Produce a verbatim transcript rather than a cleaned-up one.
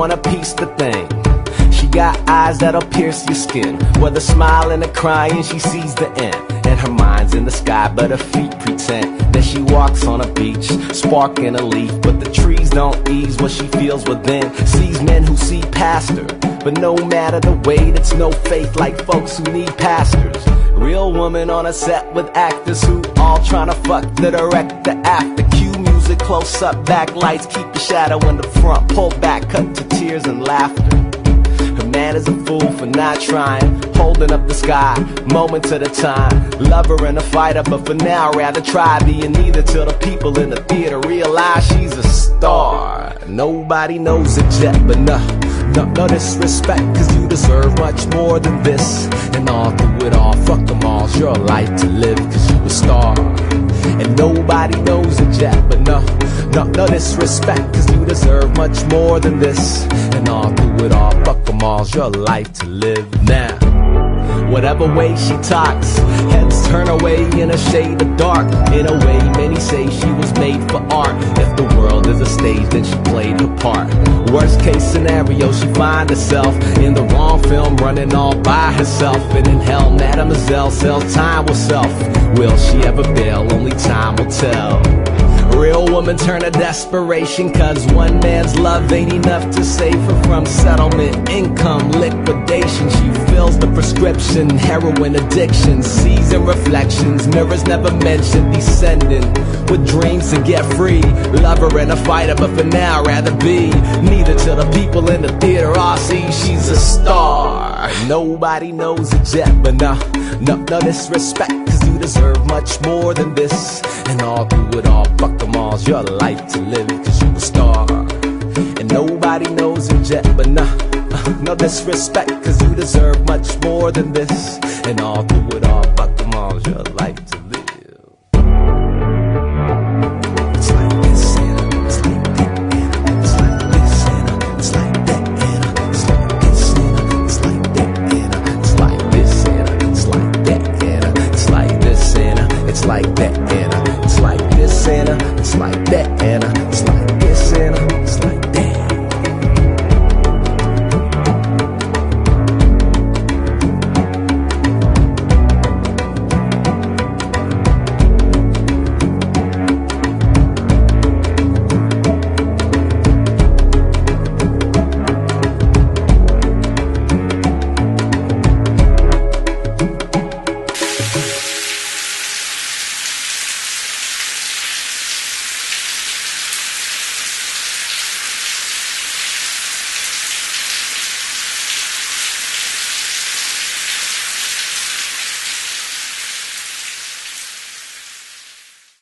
wanna piece the thing. She got eyes that'll pierce your skin. Whether smiling or crying, she sees the end. And her mind's in the sky, but her feet pretend that she walks on a beach, sparking a leaf. But the trees don't ease what she feels within. Sees men who see past her, but no matter the weight, it's no faith like folks who need pastors. Real woman on a set with actors who all tryna fuck the director after. Cue music, close up, backlights, keep the shadow in the front. Pull back, cut to tears and laughter. Her man is a fool for not trying, holding up the sky, moments at a time. Lover and a fighter, but for now rather try being neither till the people in the theater realize she's a star. Nobody knows it yet, but no, no, no disrespect, cause you deserve much more than this. And all through it all, fuck them all, it's your life to live, cause you a star. And nobody knows it yet, but no, no, no disrespect, cause you deserve much more than this. And all through it all, fuck them all, it's your life to live now. Whatever way she talks, heads turn away in a shade of dark. In a way, many say she was made for art. If the world is a stage, then she played her part. Worst case scenario, she find herself in the wrong film, running all by herself. And in hell, Mademoiselle sells time with self. Will she ever bail? Only time will tell. Real woman turn to desperation, cause one man's love ain't enough to save her from settlement, income, liquidation. She fills the prescription, heroin addiction, sees in reflections, mirrors never mentioned, descending with dreams to get free. Lover and a fighter, but for now rather be neither till the people in the theater all see she's a star. Nobody knows it yet, but no, no, no disrespect, cause you deserve much more than this. And all through it all, fuck them all, it's your life to live, cause you a star. And nobody knows it yet, but no, no disrespect, cause you deserve much more than this. And all through it all, fuck them all, it's your life to live. It's like that, Anna. It's like this, Anna. It's like that, Anna.